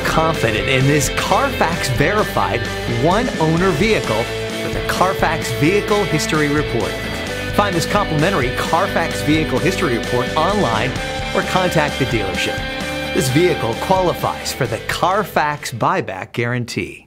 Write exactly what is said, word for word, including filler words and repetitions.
confident in this CARFAX verified one-owner vehicle with a CARFAX Vehicle History Report. Find this complimentary CARFAX Vehicle History Report online or contact the dealership. This vehicle qualifies for the CARFAX buyback guarantee.